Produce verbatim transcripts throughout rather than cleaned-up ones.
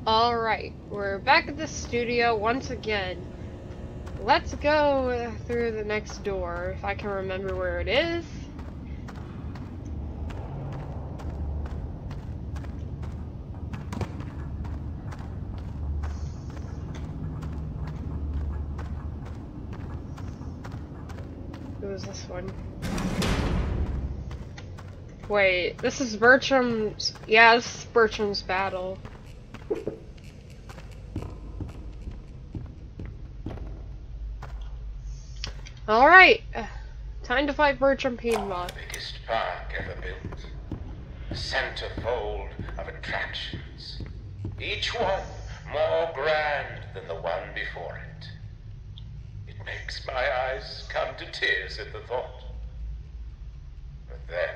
Alright, we're back at the studio once again. Let's go through the next door, if I can remember where it is. It was this one. Wait, this is Bertram's... Yeah, this is Bertram's battle. Alright, uh, time to fight Bertram Piedmont. Biggest park ever built. A centerfold of attractions. Each one more grand than the one before it. It makes my eyes come to tears at the thought. But then...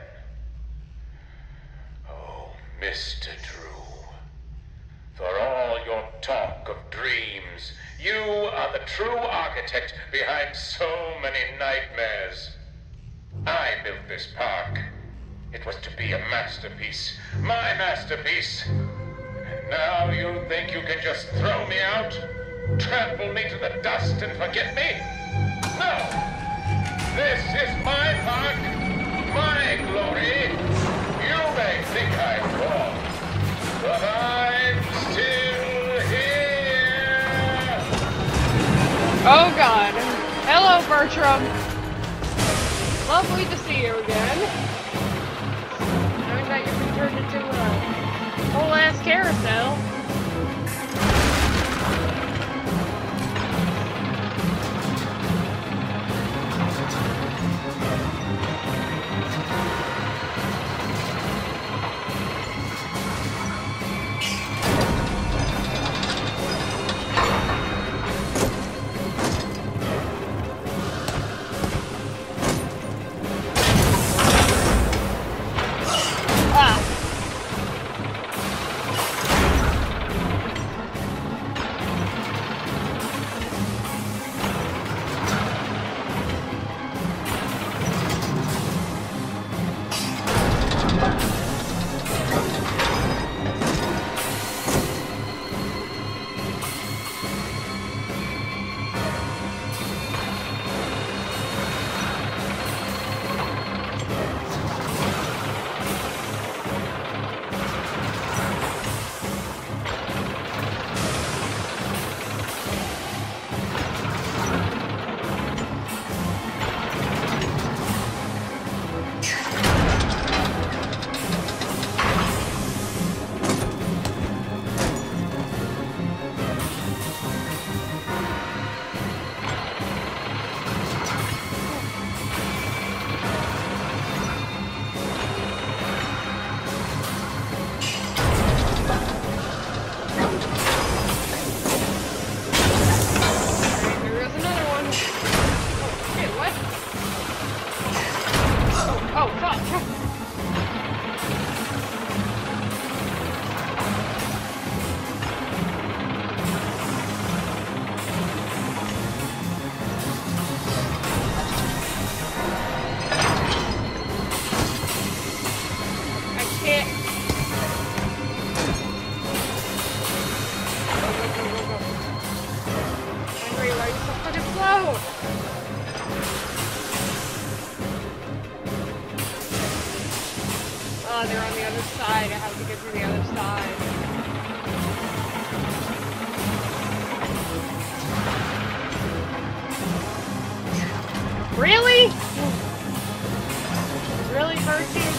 Oh, Mister Drew. For all your talk of dreams, you are the true architect behind so many nightmares. I built this park. It was to be a masterpiece. My masterpiece. And now you think you can just throw me out? Trample me to the dust and forget me? No! This is my park. My glory. You may think I'm gone, but I'm still here. Oh god. Hello, Bertram. Lovely to see you again. Knowing that you've been turned into a whole ass carousel. Oh, they're on the other side. I have to get to the other side. Really? Really, Bertie?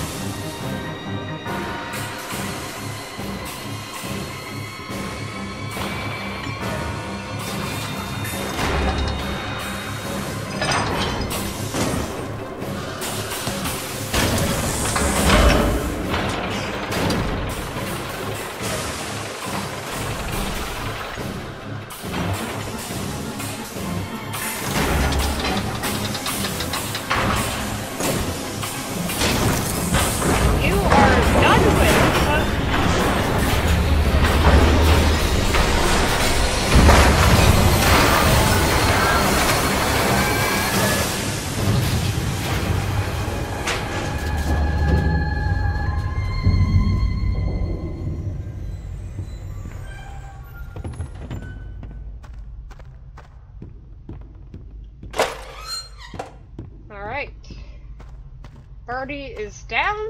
party is down.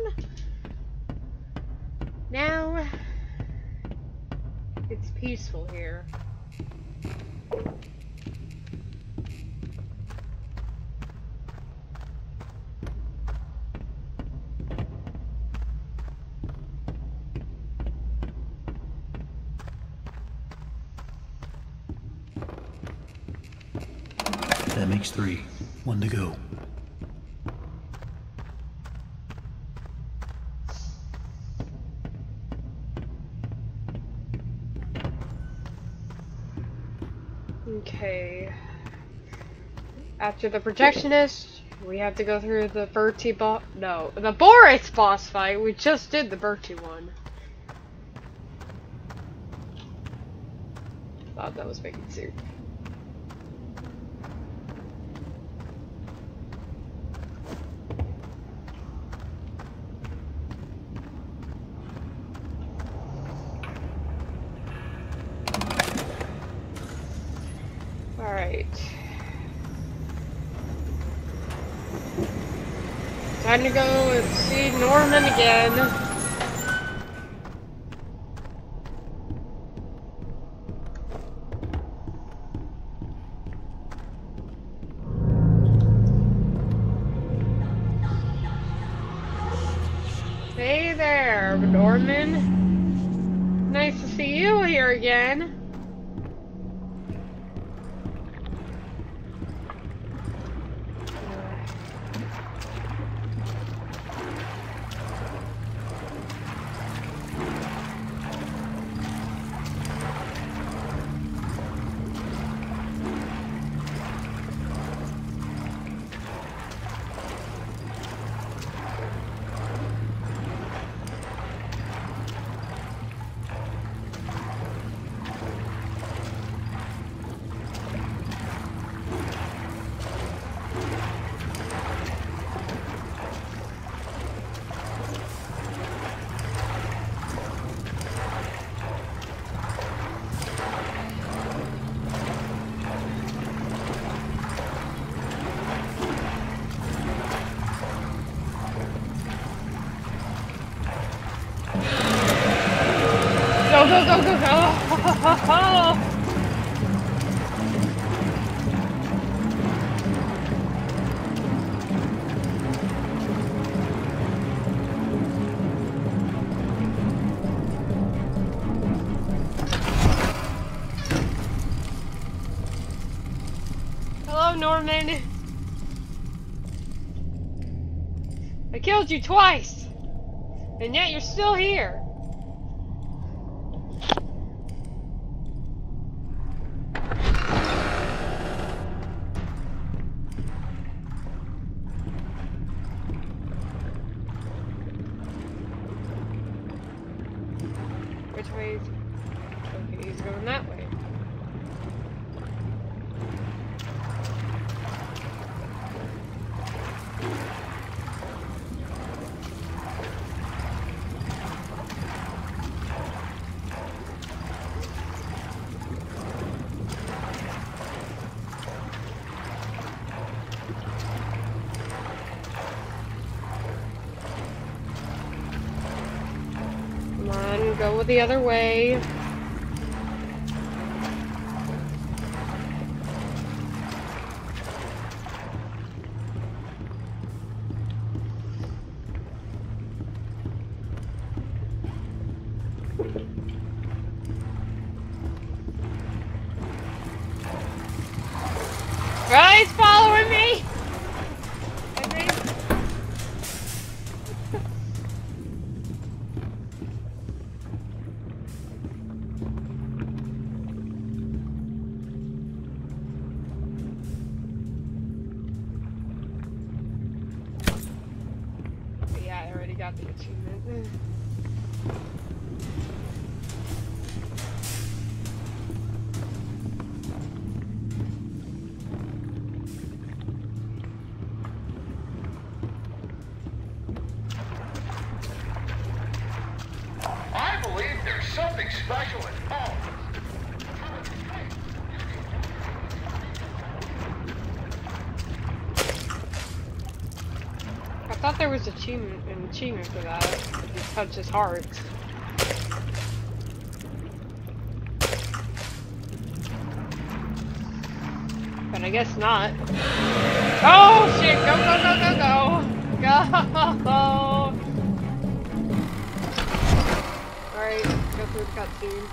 Now it's peaceful here. That makes three. One to go. Okay. After the projectionist, we have to go through the Bertie boss. No, the Boris boss fight. We just did the Bertie one. Thought that was making soup. Alright. Time to go and see Norman again. Hey there, Norman. Nice to see you here again. Go, go, go, go, go! Hello, Norman. I killed you twice, and yet you're still here. Which way is he? Okay, he's going that way. Come on, go the other way. Right, he's following me. I think. Yeah, I already got the achievement. I believe there's something special involved. thought there was achievement, an achievement for that. You touch his heart. But I guess not. Oh shit! Go, go, go, go, go! Go! Alright, go through the cutscene.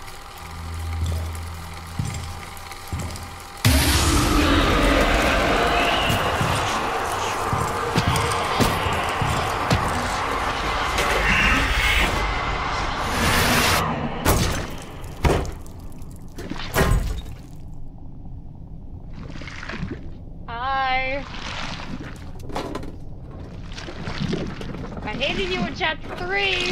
Hi. I hated you in chapter three.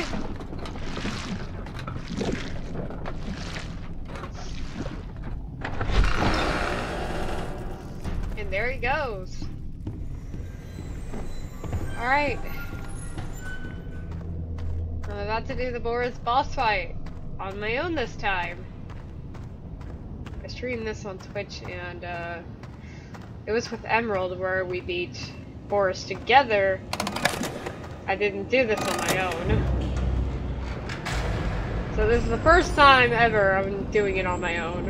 And there he goes. Alright. I'm about to do the Boris boss fight on my own this time. I streamed this on Twitch and uh it was with Emerald where we beat Boris together. I didn't do this on my own. So this is the first time ever I'm doing it on my own.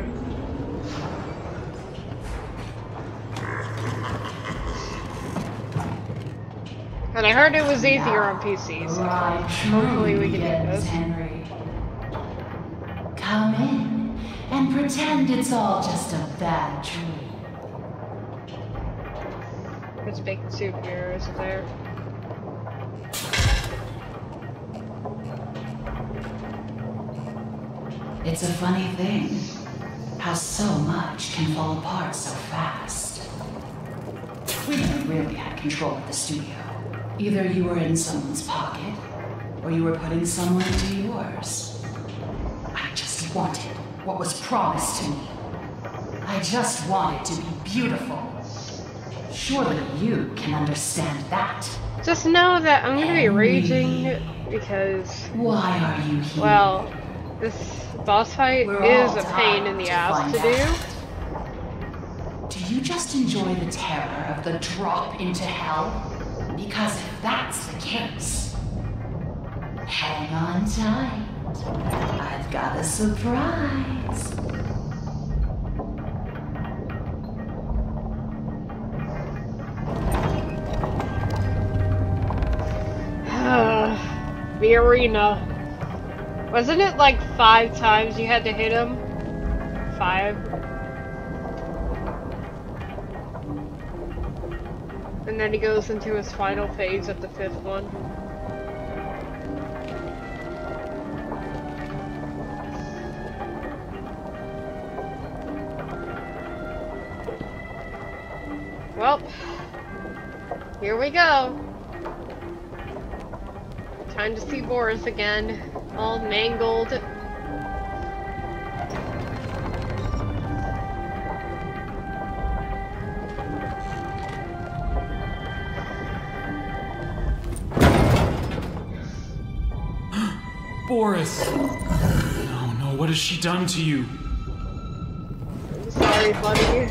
And I heard it was easier on P C, so hopefully we can do this. Henry. Come in and pretend it's all just a bad dream. There's bacon soup here, isn't there? It's a funny thing, how so much can fall apart so fast. We never really had control of the studio. Either you were in someone's pocket, or you were putting someone into yours. I just wanted what was promised to me. I just wanted to be beautiful. Surely you can understand that. Just know that I'm gonna be raging because, why are you here? well, this boss fight We're is all a pain in the to ass to find do. out. Do you just enjoy the terror of the drop into hell? Because if that's the case, hang on tight. I've got a surprise. The arena. Wasn't it like five times you had to hit him? Five? And then he goes into his final phase at the fifth one. Well, here we go. Time to see Boris again, all mangled. Boris! Oh no, what has she done to you? I'm sorry, buddy.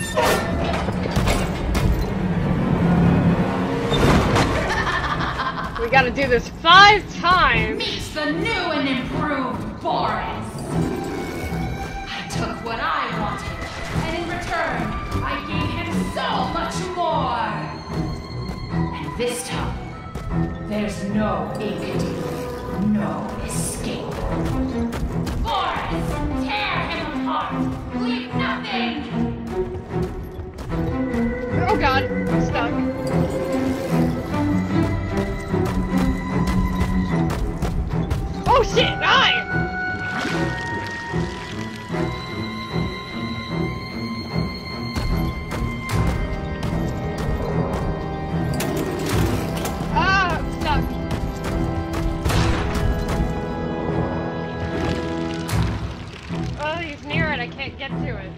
We gotta do this five times! Meet the new and improved Boris! I took what I wanted, and in return, I gave him so much more! And this time, there's no ink deal, no escape. Boris, tear him apart! Leave nothing! Oh god, I'm stuck. Oh shit, die! Ah, I'm stuck. Oh, he's near it, I can't get to it.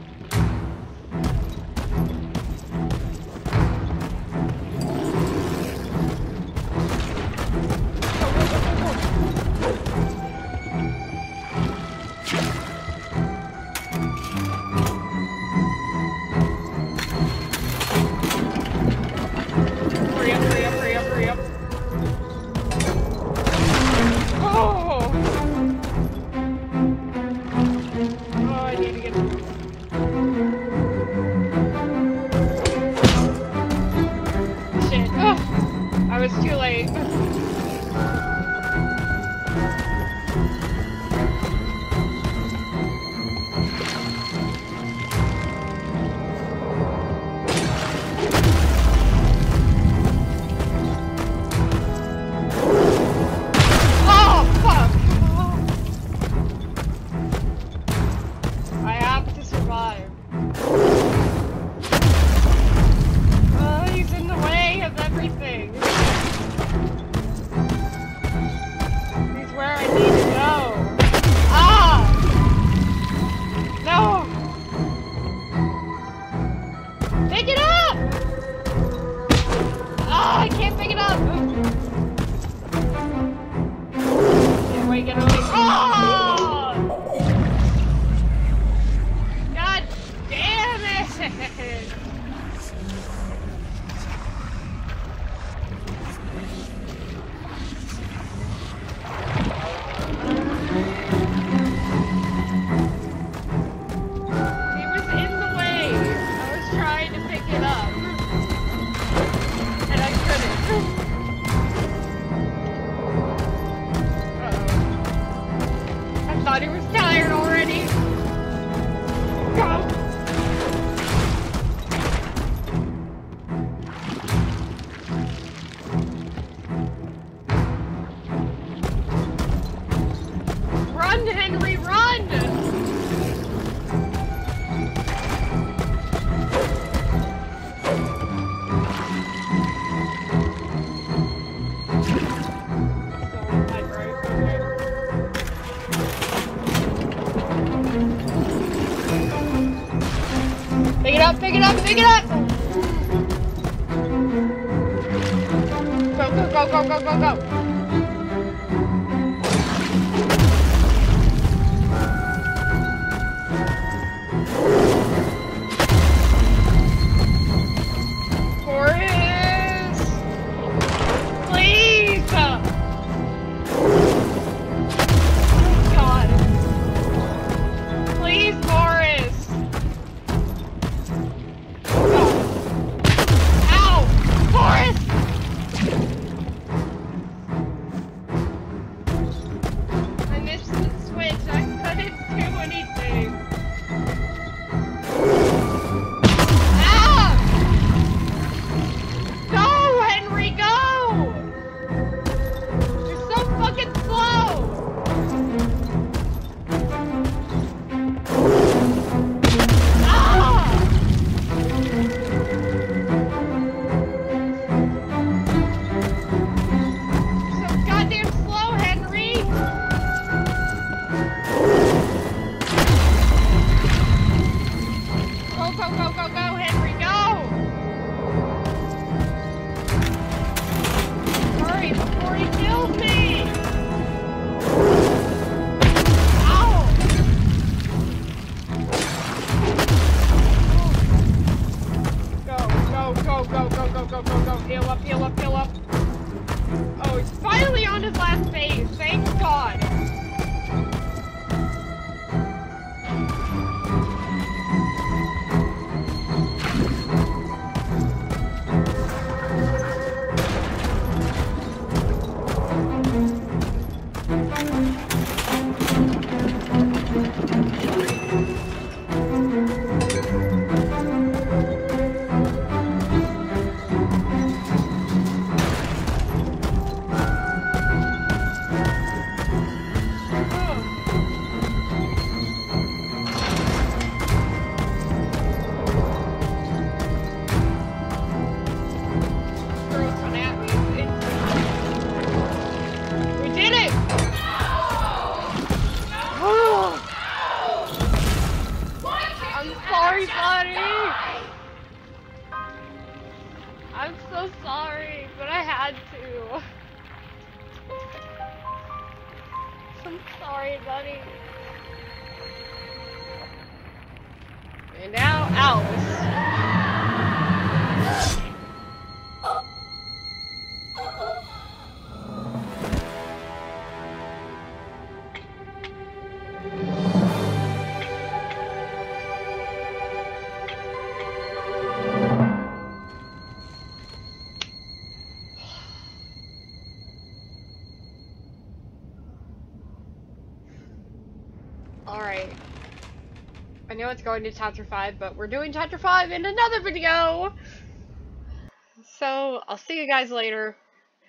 Hurry up, hurry up, hurry up, hurry up. Pick it up, pick it up, pick it up! Go, go, go, go, go, go, go! Boris! Please! God. Please, Boris! Ow! Boris! I missed the switch. I couldn't do anything. Ah! Go, Henry, go! You're so fucking slow! Ah! So goddamn slow, Henry! Go, go, go, go, go, Henry, go! Hurry before he kills me! Ow! Go, go, go, go, go, go, go, go, go, heal up, heal up, heal up. Oh, he's finally on his last phase, thank God. Girls run at me. It's- We did it! I'm sorry, buddy! I'm so sorry, but I had to. I'm sorry, buddy. And now, Alice. Alright. I know it's going to chapter five, but we're doing chapter five in another video! So, I'll see you guys later.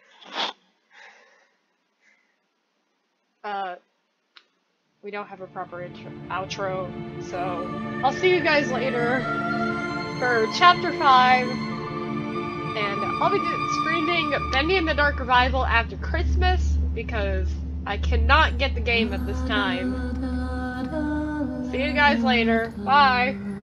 Uh, we don't have a proper intro, outro, so I'll see you guys later for chapter five. And I'll be streaming Bendy in the Dark Revival after Christmas, because I cannot get the game at this time. See you guys later. Bye.